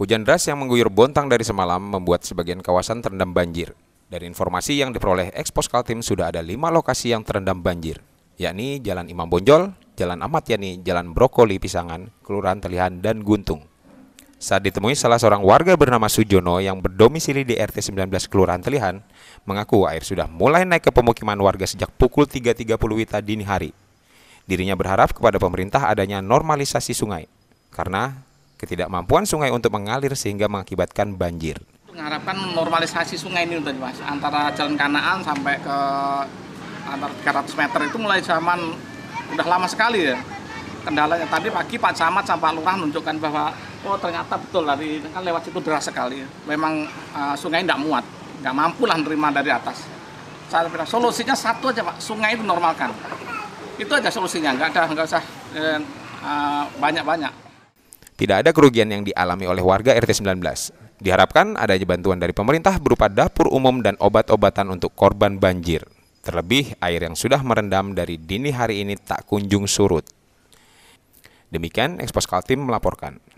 Hujan deras yang mengguyur Bontang dari semalam membuat sebagian kawasan terendam banjir. Dari informasi yang diperoleh Expos Kaltim sudah ada 5 lokasi yang terendam banjir, yakni Jalan Imam Bonjol, Jalan Ahmad Yani, Jalan Brokoli Pisangan, Kelurahan Telihan, dan Guntung. Saat ditemui salah seorang warga bernama Sujono yang berdomisili di RT 19 Kelurahan Telihan, mengaku air sudah mulai naik ke pemukiman warga sejak pukul 3.30 WITA dini hari. Dirinya berharap kepada pemerintah adanya normalisasi sungai, karena ketidakmampuan sungai untuk mengalir sehingga mengakibatkan banjir. Mengharapkan normalisasi sungai ini Mas, antara Jalan Kanaan sampai ke antara 300 meter itu mulai zaman udah lama sekali ya. Kendalanya tadi pagi Pak Camat sama Pak Lurah menunjukkan bahwa ternyata betul dari kan lewat situ deras sekali. Memang sungai tidak muat, nggak mampu lah menerima dari atas. Saya bilang solusinya satu aja Pak, sungai itu normalkan. Itu aja solusinya, nggak usah banyak-banyak. Tidak ada kerugian yang dialami oleh warga RT 19. Diharapkan adanya bantuan dari pemerintah berupa dapur umum dan obat-obatan untuk korban banjir. Terlebih, air yang sudah merendam dari dini hari ini tak kunjung surut. Demikian Expos Kaltim melaporkan.